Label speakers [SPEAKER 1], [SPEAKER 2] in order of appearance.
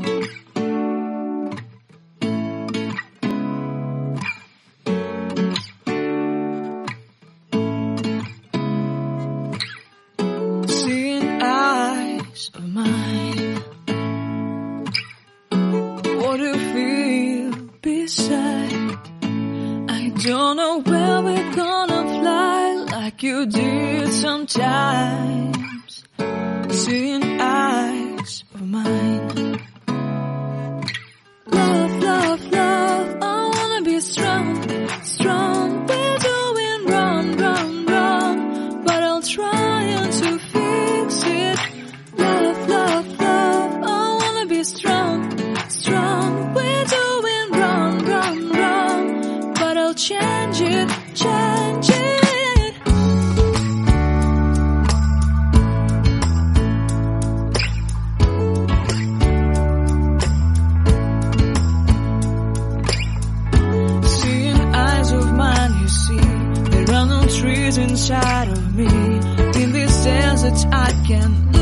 [SPEAKER 1] Seeing eyes of mine, what do you feel beside? I don't know where we're gonna fly like you did sometimes. Seeing eyes of mine. Love, love, love, I wanna be strong, strong. We're doing wrong, wrong, wrong, but I'll try to fix it. Love, love, love, I wanna be strong, strong. We're doing wrong, wrong, wrong, but I'll change it, change it. Seeing eyes of mine, you see, there are no trees inside of me. In this desert I can